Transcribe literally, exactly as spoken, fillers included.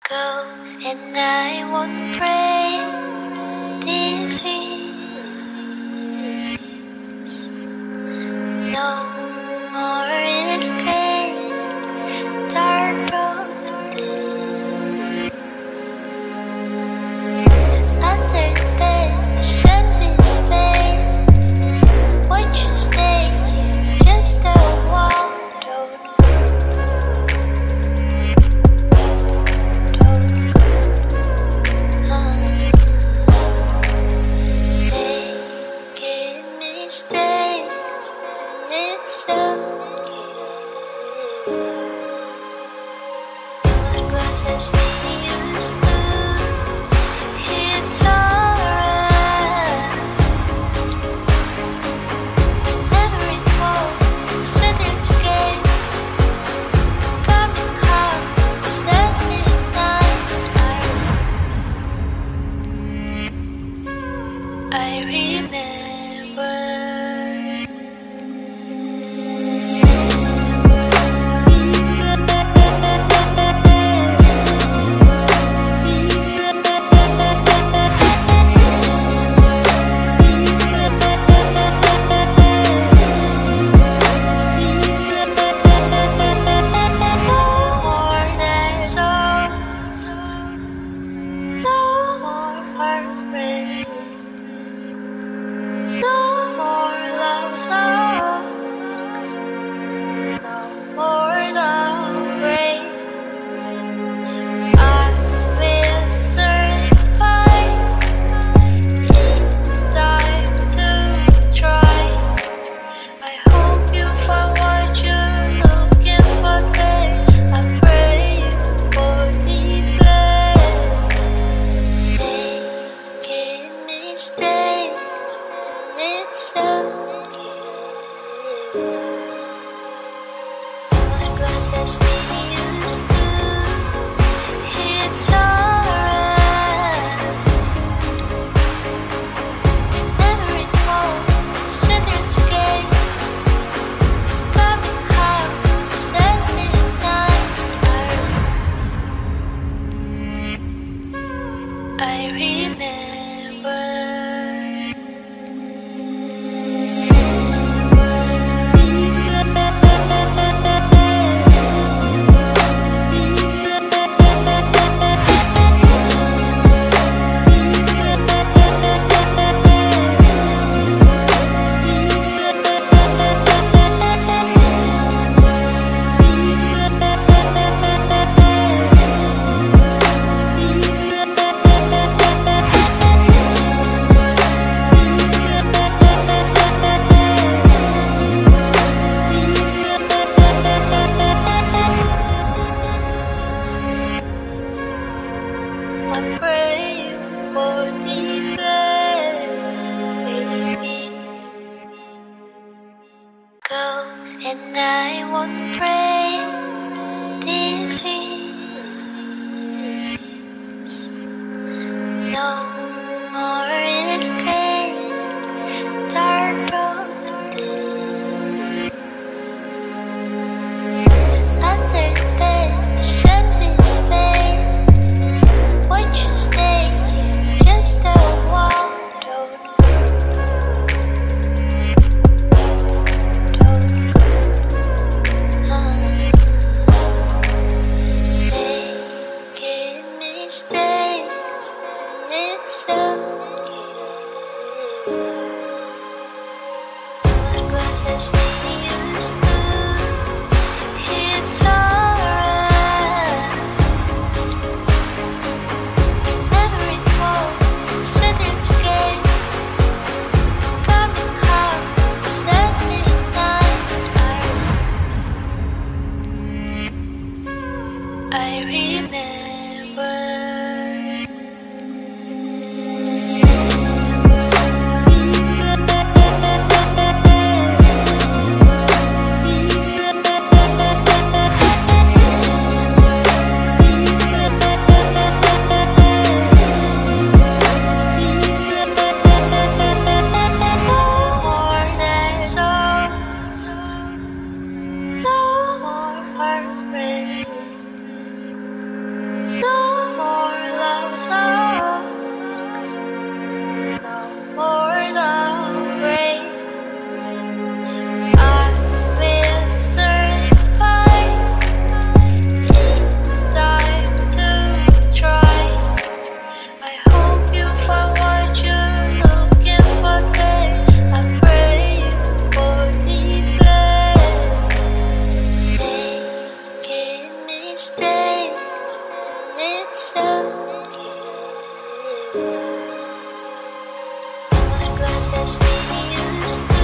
go, and I won't pray these weeks. No more escape, dark road this. Under the bed, there's empty space. Won't you stay? Just a walk. As we used to, it's alright. Never recall, sitting together, coming home, at midnight. I remember. As we used to, it's alright. Never recall, sitting together, coming home, at midnight. I remember. I pray for the baby. Go, and I won't pray these weeks. No more escape, dark road this. Under the bed, there's empty space. Won't you stay? Just a walk. Don't go. Don't go. Making mistakes, and it's okay. It was as we used to. It's alright. Sitting together, coming home, at midnight. I remember. songs. No more love rain. I've been certified. It's time to try. I hope you find what you're looking for there. I pray for the best. Making mistakes, and it's okay. What glasses we used